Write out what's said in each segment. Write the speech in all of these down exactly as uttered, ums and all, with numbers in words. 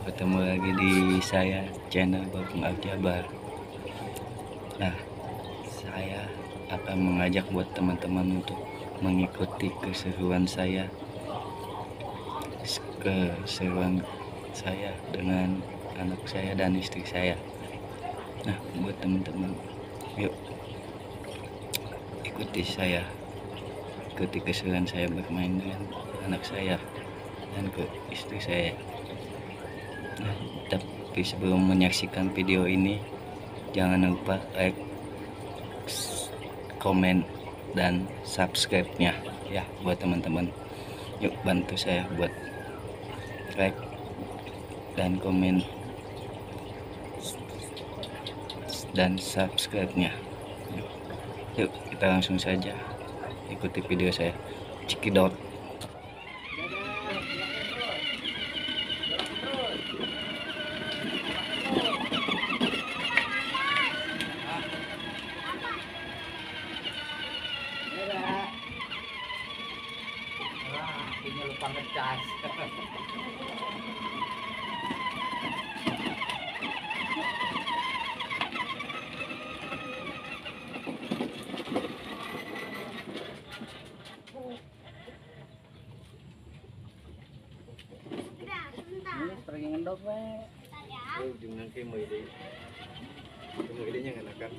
Ketemu lagi di saya channel Bagong Aljabar. Nah, saya akan mengajak buat teman-teman untuk mengikuti keseruan saya keseruan saya dengan anak saya dan istri saya. Nah, buat teman-teman, yuk ikuti saya, ikuti keseruan saya bermain dengan anak saya dan ke istri saya. Nah, tapi sebelum menyaksikan video ini, jangan lupa like, komen, dan subscribe-nya ya buat teman-teman. Yuk bantu saya buat like dan komen dan subscribe-nya. Yuk, yuk kita langsung saja ikuti video saya. Cikidot. Akhirnya lupa ngecas. Ini pergi ngendok we. Oh, jangan kayak mau ide. Mau idenya nggak kan?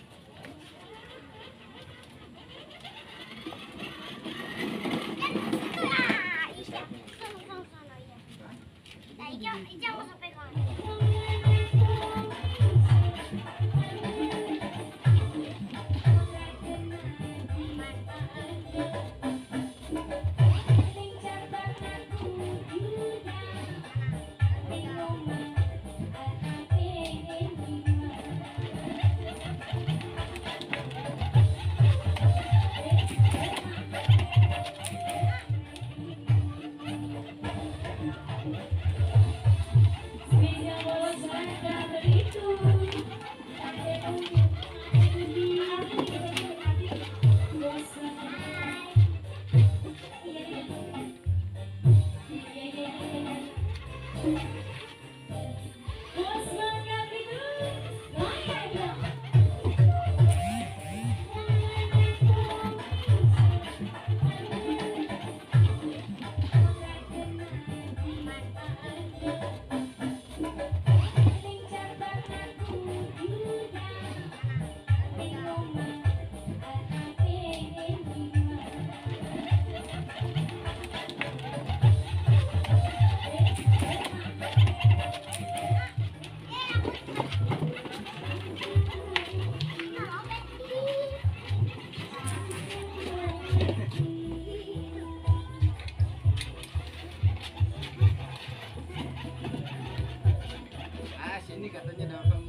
Ini katanya dalam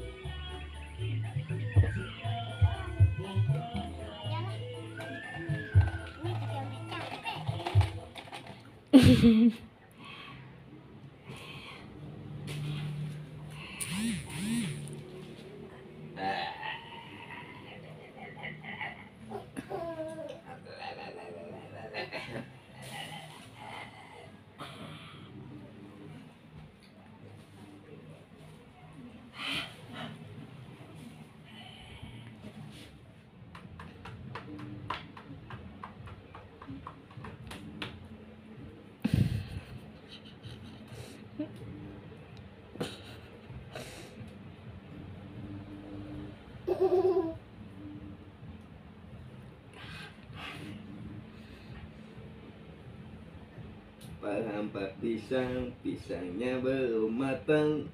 Hampa pisang, pisangnya belum matang.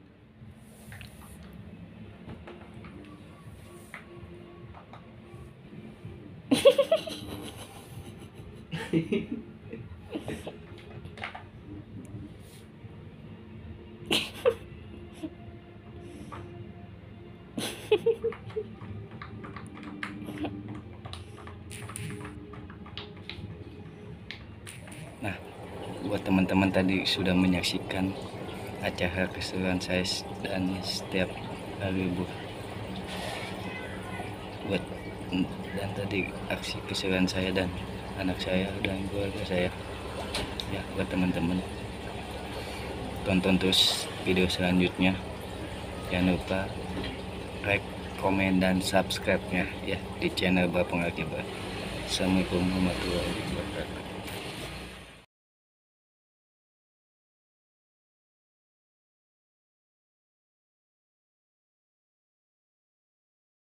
Nah, buat teman-teman tadi sudah menyaksikan acara keseruan saya dan setiap hari bu buat dan tadi aksi keseruan saya dan anak saya dan keluarga saya ya. Buat teman-teman tonton terus video selanjutnya. Jangan lupa like, komen, dan subscribe nya ya di channel Bapak Akibat. Assalamualaikum warahmatullahi wabarakatuh.